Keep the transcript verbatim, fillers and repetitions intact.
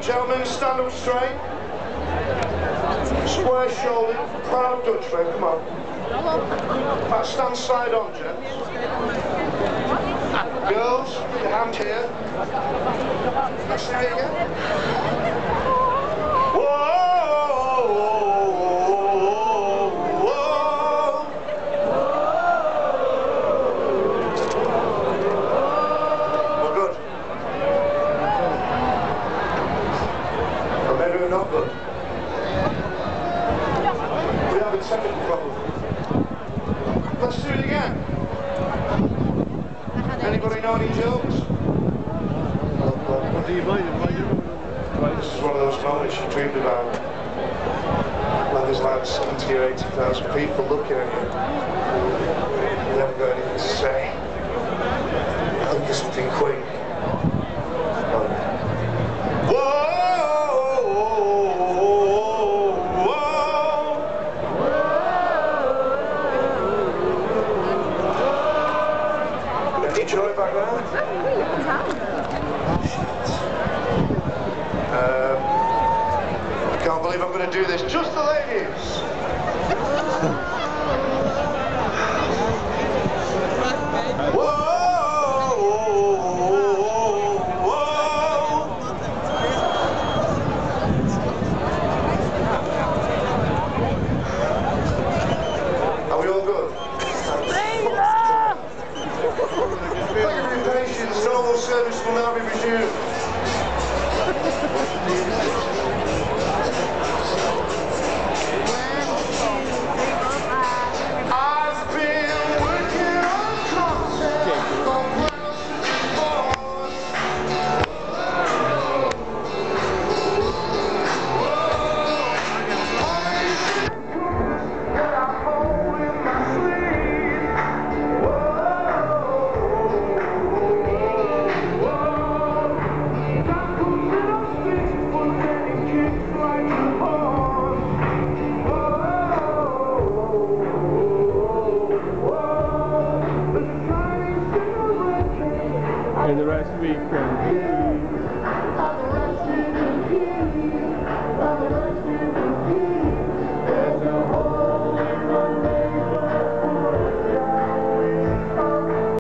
Gentlemen, stand up straight. Square shouldered, proud Dutchman, come on. Back stand side on, gents. Girls, put your hand here. Let's do it again. Whoa! Not good. We have a second problem. Let's do it again. Anybody know any jokes? What do you mean? This is one of those moments you dreamed about. When there's like seventy or eighty thousand people looking at you. You never got anything to say. Think of something quick. Joy back there? Um, I can't believe I'm going to do this. Just the ladies. Whoa, whoa, whoa. Are we all good? Thank you for your patience. Normal service will now be resumed.